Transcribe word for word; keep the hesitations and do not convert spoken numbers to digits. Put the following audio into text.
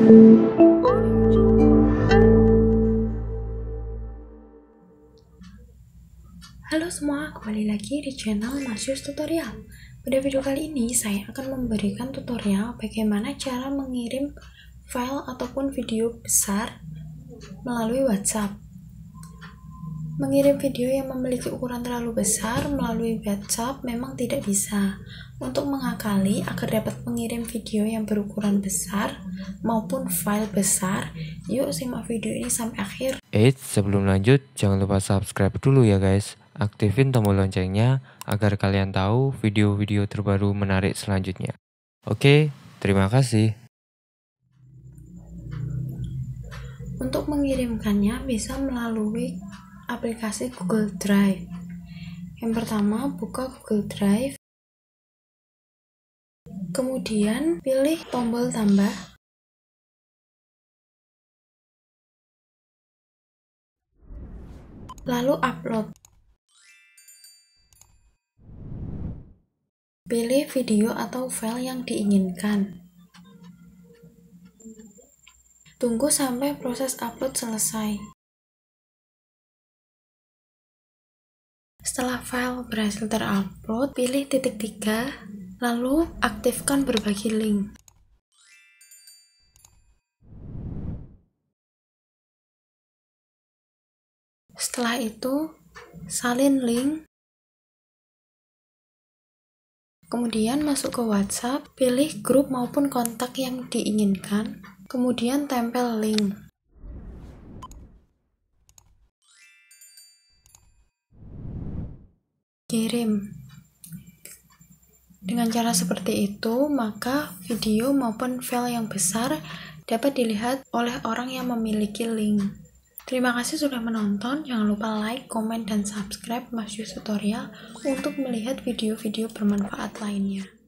Halo semua, kembali lagi di channel Masyus Tutorial. Pada video kali ini saya akan memberikan tutorial bagaimana cara mengirim file ataupun video besar melalui WhatsApp. Mengirim video yang memiliki ukuran terlalu besar melalui WhatsApp memang tidak bisa. Untuk mengakali agar dapat mengirim video yang berukuran besar maupun file besar, yuk simak video ini sampai akhir. Eits, sebelum lanjut jangan lupa subscribe dulu ya guys. Aktifin tombol loncengnya agar kalian tahu video-video terbaru menarik selanjutnya. Oke, terima kasih. Untuk mengirimkannya bisa melalui aplikasi Google Drive. Yang pertama, buka Google Drive. Kemudian pilih tombol tambah. Lalu upload. Pilih video atau file yang diinginkan. Tunggu sampai proses upload selesai. Setelah file berhasil terupload, pilih titik tiga, lalu aktifkan berbagi link. Setelah itu, salin link. Kemudian masuk ke WhatsApp, pilih grup maupun kontak yang diinginkan, kemudian tempel link. Kirim. Dengan cara seperti itu, maka video maupun file yang besar dapat dilihat oleh orang yang memiliki link. Terima kasih sudah menonton, jangan lupa like, komen, dan subscribe Masyus Tutorial untuk melihat video-video bermanfaat lainnya.